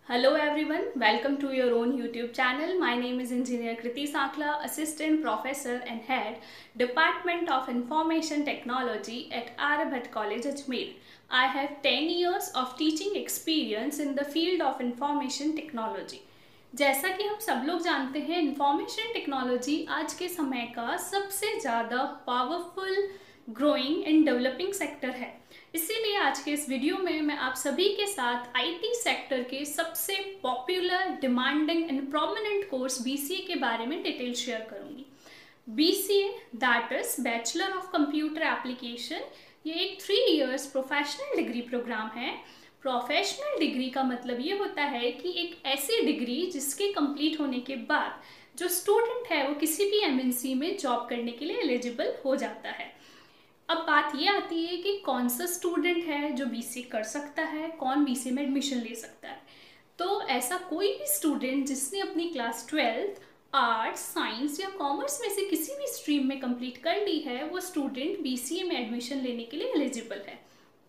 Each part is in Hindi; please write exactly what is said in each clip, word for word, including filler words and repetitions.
Hello everyone, welcome to your own YouTube channel. My name is Engineer Kriti Sakla, Assistant Professor and Head, Department of Information Technology at Aryabhatta College, Ajmer. I have ten years of teaching experience in the field of Information Technology. जैसा कि हम सब लोग जानते हैं, इंफॉर्मेशन टेक्नोलॉजी आज के समय का सबसे ज़्यादा powerful, growing and developing sector है। इसीलिए आज के इस वीडियो में मैं आप सभी के साथ आईटी सेक्टर के सबसे popular, demanding and prominent course BCA के बारे में डिटेल शेयर करूंगी। BCA that is bachelor of computer application, ये एक three years professional degree program है। प्रोफेशनल डिग्री का मतलब ये होता है कि एक ऐसी डिग्री जिसके कंप्लीट होने के बाद जो स्टूडेंट है वो किसी भी एमएनसी में जॉब करने के लिए एलिजिबल हो जाता है। अब बात ये आती है कि कौन सा स्टूडेंट है जो बीसीए कर सकता है, कौन बीसीए में एडमिशन ले सकता है। तो ऐसा कोई भी स्टूडेंट जिसने अपनी क्लास ट्वेल्थ आर्ट्स, साइंस या कॉमर्स में से किसी भी स्ट्रीम में कंप्लीट कर ली है, वो स्टूडेंट बीसीए में एडमिशन लेने के लिए एलिजिबल है।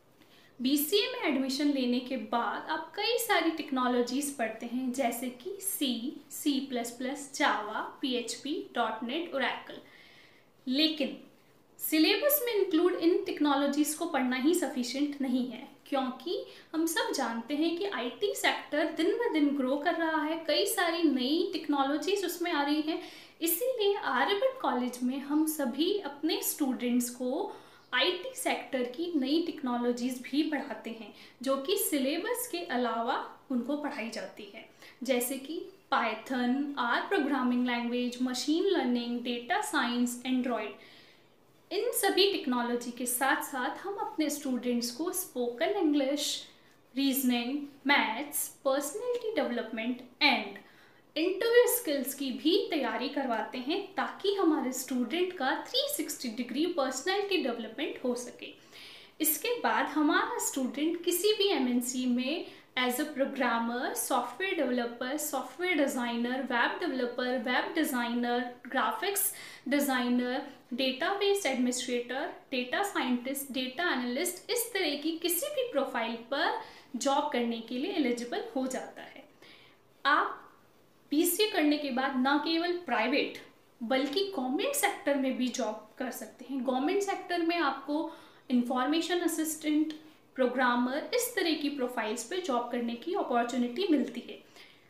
बीसीए में एडमिशन लेने के बाद आप कई सारी टेक्नोलॉजीज पढ़ते हैं, जैसे कि C, C plus plus, Java, PHP, dot net, Oracle. लेकिन सिलेबस में इंक्लूड इन टेक्नोलॉजीज को पढ़ना ही सफिशिएंट नहीं है, क्योंकि हम सब जानते हैं कि आईटी सेक्टर दिन ब दिन ग्रो कर रहा है, कई सारी नई टेक्नोलॉजीज उसमें आ रही हैं। इसीलिए आर्यभट्ट कॉलेज में हम सभी अपने स्टूडेंट्स को आईटी सेक्टर की नई टेक्नोलॉजीज भी पढ़ाते हैं, जो कि सिलेबस के अलावा उनको पढ़ाई जाती है, जैसे कि Python, R programming language, machine learning, data science, Android. इन सभी टेक्नोलॉजी के साथ साथ हम अपने स्टूडेंट्स को spoken English, reasoning, maths, personality development and interview skills की भी तैयारी करवाते हैं, ताकि हमारे स्टूडेंट का three sixty degree personality development हो सके। इसके बाद हमारा स्टूडेंट किसी भी एमएनसी में as a programmer, software developer, software designer, web developer, web designer, graphics designer, database administrator, data scientist, data analyst, इस तरह की किसी भी प्रोफाइल पर जॉब करने के लिए एलिजिबल हो जाता है। आप बीसीए करने के बाद न केवल प्राइवेट बल्कि गवर्नमेंट सेक्टर में भी जॉब कर सकते हैं। गवर्नमेंट सेक्टर में आपको इंफॉर्मेशन असिस्टेंट, प्रोग्रामर, इस तरह की प्रोफाइल्स पे जॉब करने की अपॉर्चुनिटी मिलती है।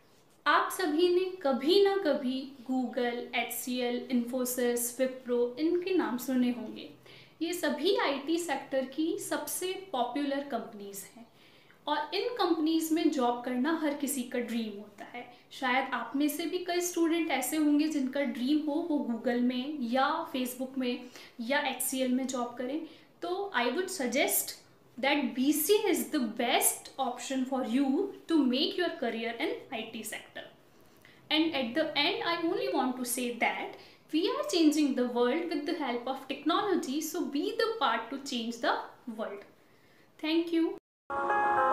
आप सभी ने कभी ना कभी गूगल, एचसीएल, इन्फोसिस, विप्रो, इनके नाम सुने होंगे। ये सभी आईटी सेक्टर की सबसे पॉपुलर कंपनीज हैं और इन कंपनीज में जॉब करना हर किसी का ड्रीम होता है। शायद आप में से भी कई स्टूडेंट ऐसे होंगे जिनका ड्रीम हो वो गूगल में या फेसबुक में या एचसीएल में जॉब करें। तो I would suggest that B C A is the best option for you to make your career in I T sector. And at the end, I only want to say that we are changing the world with the help of technology, so be the part to change the world. Thank you.